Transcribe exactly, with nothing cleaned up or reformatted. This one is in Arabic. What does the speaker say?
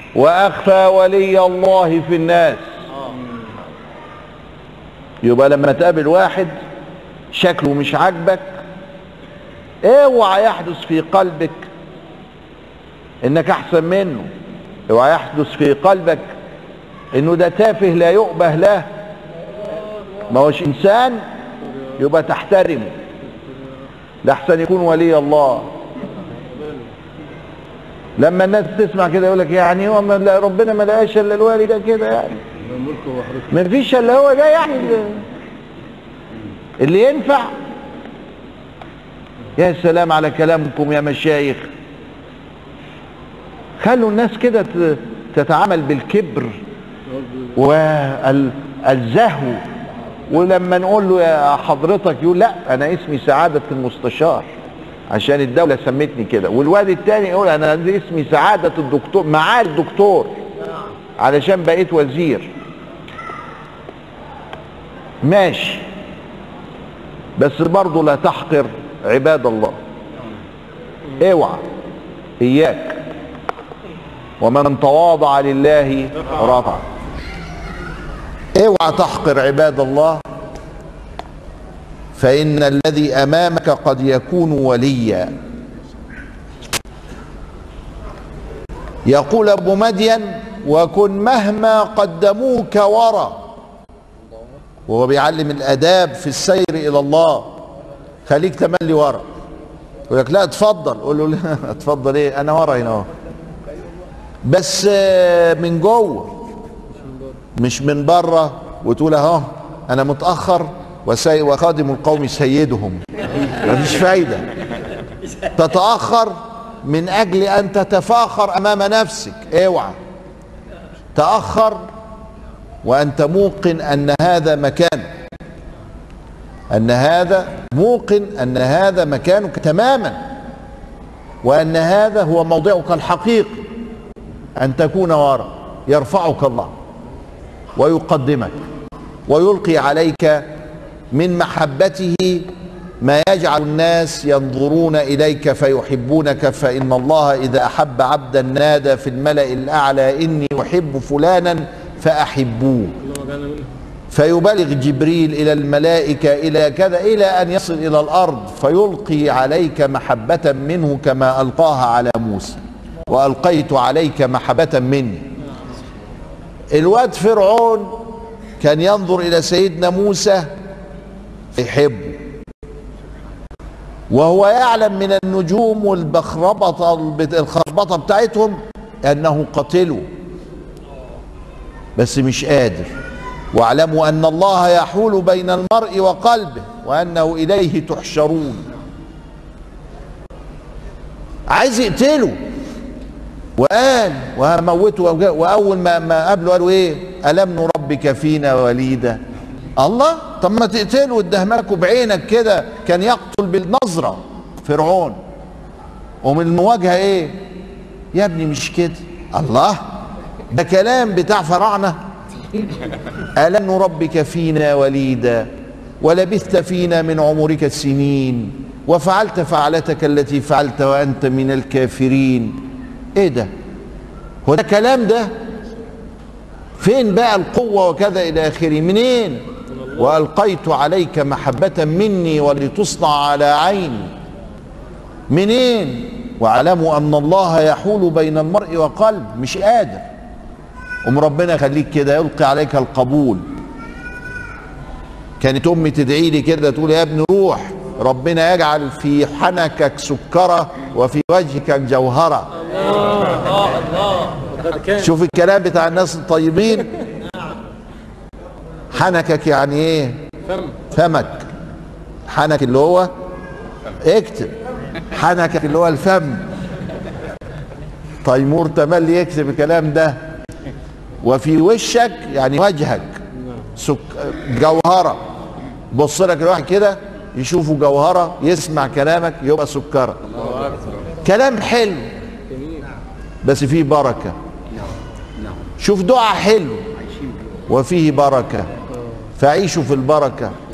واخفى ولي الله في الناس. يبقى لما تقابل واحد شكله مش عاجبك، اوعى يحدث في قلبك انك احسن منه، اوعى يحدث في قلبك انه ده تافه لا يؤبه له، ما هوش انسان، يبقى تحترمه لحسن يكون ولي الله. لما الناس تسمع كده يقول لك يعني هو ربنا ما لقاش الا الوالي ده كده، يعني ما فيش الا هو ده يعني اللي ينفع. يا سلام على كلامكم يا مشايخ، خلوا الناس كده تتعامل بالكبر والزهو، ولما نقول له يا حضرتك يقول لا انا اسمي سعادة المستشار عشان الدولة سمتني كده، والواد التاني يقول انا اسمي سعادة الدكتور معالي الدكتور علشان بقيت وزير. ماشي، بس برضه لا تحقر عباد الله. اوعى، اياك، ومن تواضع لله رفع. اوعى تحقر عباد الله، فإن الذي أمامك قد يكون وليا. يقول أبو مدين وكن مهما قدموك ورا، وهو بيعلم الآداب في السير إلى الله. خليك تملي ورا، يقول لك لا اتفضل، قول له لا اتفضل ايه، انا ورا هنا اهو، بس من جوه مش من بره، وتقول اهو انا متاخر وخادم القوم سيدهم. مفيش فايده، تتاخر من اجل ان تتفاخر امام نفسك. اوعى تاخر وانت موقن ان هذا مكانك، ان هذا موقن ان هذا مكانك تماما، وان هذا هو موضعك الحقيقي، ان تكون وراء. يرفعك الله ويقدمك ويلقي عليك من محبته ما يجعل الناس ينظرون اليك فيحبونك. فان الله اذا احب عبدا نادى في الملأ الاعلى اني احب فلانا فاحبوه، فيبلغ جبريل الى الملائكه الى كذا الى ان يصل الى الارض فيلقي عليك محبه منه كما القاها على موسى، والقيت عليك محبه مني. الواد فرعون كان ينظر الى سيدنا موسى يحبه، وهو يعلم من النجوم والبخربطه الخربطه بتاعتهم انه قتله، بس مش قادر. واعلموا ان الله يحول بين المرء وقلبه وانه اليه تحشرون. عايز يقتله وقال وهموته، واول ما ما قابله قالوا ايه؟ الم نربك فينا وليدا. الله، طب ما تقتله وتدهمكوا بعينك كده. كان يقتل بالنظره فرعون، ومن المواجهه ايه؟ يا ابني مش كده. الله، ده كلام بتاع فراعنه. ألم نربك فينا وليدا ولبثت فينا من عمرك السنين وفعلت فعلتك التي فعلت وأنت من الكافرين. ايه ده؟ هو ده كلام ده؟ فين بقى القوة وكذا إلى آخره؟ منين؟ وألقيت عليك محبة مني ولتصنع على عيني. منين؟ واعلموا أن الله يحول بين المرء وقلب. مش قادر، أم ربنا يخليك كده يلقي عليك القبول. كانت أمي تدعي لي كده تقول يا ابني روح ربنا يجعل في حنكك سكرة وفي وجهك جوهرة. الله الله. شوف الكلام بتاع الناس الطيبين. حنكك يعني ايه؟ فمك. حنك اللي هو اكتب، حنكك اللي هو الفم. تيمور تملي يكتب الكلام ده. وفي وشك يعني وجهك سك... جوهرة. بص لك الواحد كده يشوفه جوهرة، يسمع كلامك يبقى سكرة. كلام حلو بس فيه بركة. شوف دعاء حلو وفيه بركة، فعيشوا في البركة.